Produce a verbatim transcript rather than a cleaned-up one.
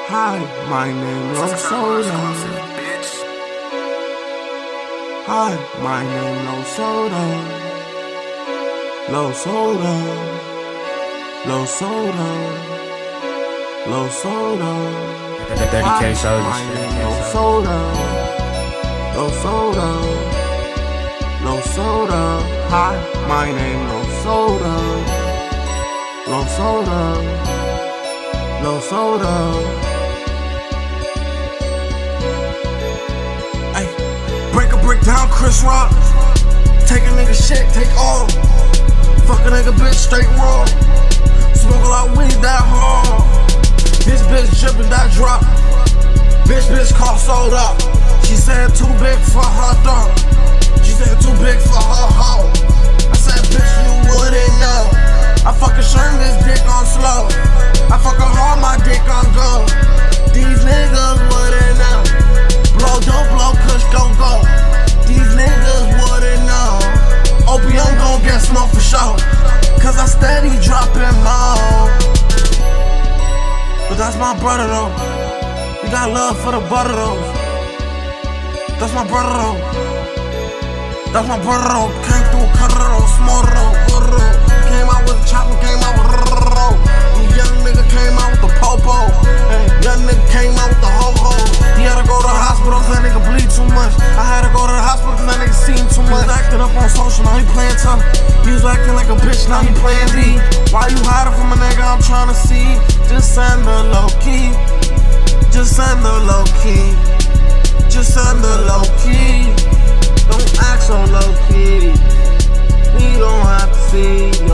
Hi, my name Low Soda. Hi, my name Low Soda. Low Soda. Low Soda. Low Soda. Daddy K Soldiers. My name Low Soda. Low Soda. Low Soda. Hi, my name Low Soda. Low Soda. Low Soda. Break a brick down, Chris Rock. Take a nigga shit, take all. Fuck a nigga bitch, straight raw. Smoke a lot of weed, that hard. This bitch drippin', that drop. Bitch, bitch, car sold up. She said too big for her thumb. She said too big for her hoe. I said, bitch, you wouldn't know. I fucking shirm this dick on slow. I fucking hard, my dick on go. These niggas wouldn't know. Blow, don't blow, kush, go, go. These niggas wouldn't know. Opium gon' get smoked for sure. Cause I steady dropping more. But that's my brother though. We got love for the butter though. That's my brother though. That's my brother though. Came through, cut it though, small though, butter though. Came out with a chopper, came out with a roll. Young nigga came out with the popo. Hey, young nigga came out with the ho-ho. He had to go to the hospital cause that nigga bleed too much. I had to go to the hospital cause that nigga seen too much. He was acting up on social, now he playing tough. He was acting like a bitch, now he playing D. Why you hiding from a nigga I'm trying to see? Just send the low key. Just send the low key. Just send the low key. Don't act so low key. We don't have to see.